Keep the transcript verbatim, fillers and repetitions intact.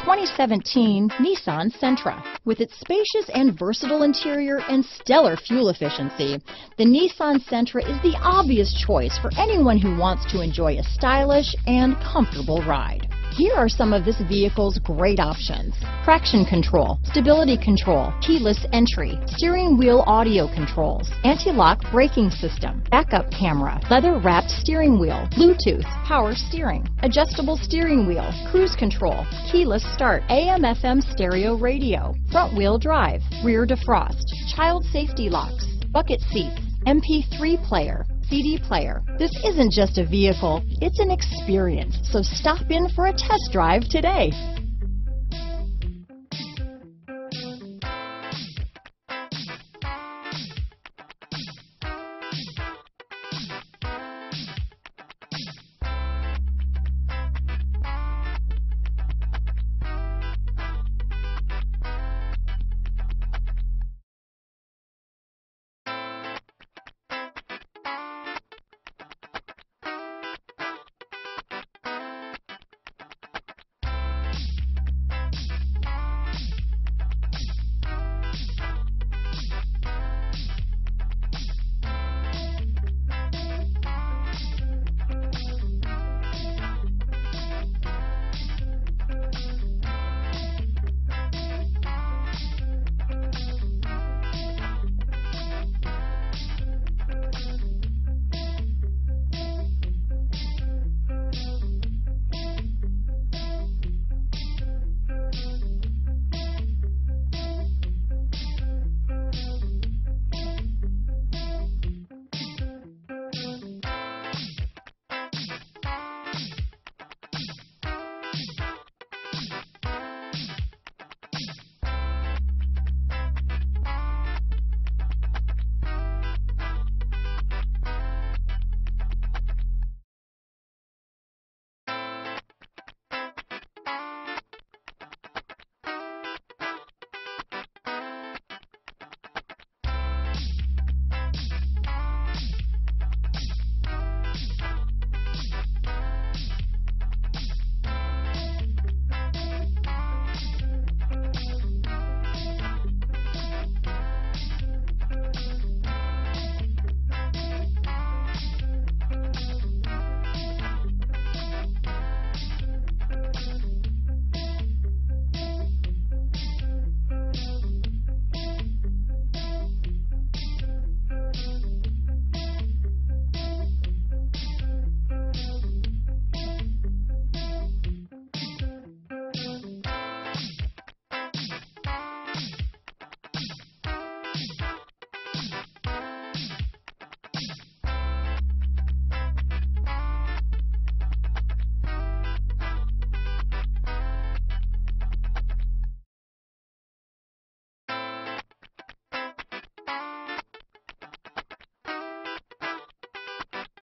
twenty seventeen Nissan Sentra. With its spacious and versatile interior and stellar fuel efficiency, the Nissan Sentra is the obvious choice for anyone who wants to enjoy a stylish and comfortable ride. Here are some of this vehicle's great options: traction control, stability control, keyless entry, steering wheel audio controls, anti-lock braking system, backup camera, leather-wrapped steering wheel, Bluetooth, power steering, adjustable steering wheel, cruise control, keyless start, A M F M stereo radio, front wheel drive, rear defrost, child safety locks, bucket seats, M P three player, C D player. This isn't just a vehicle, it's an experience. So stop in for a test drive today.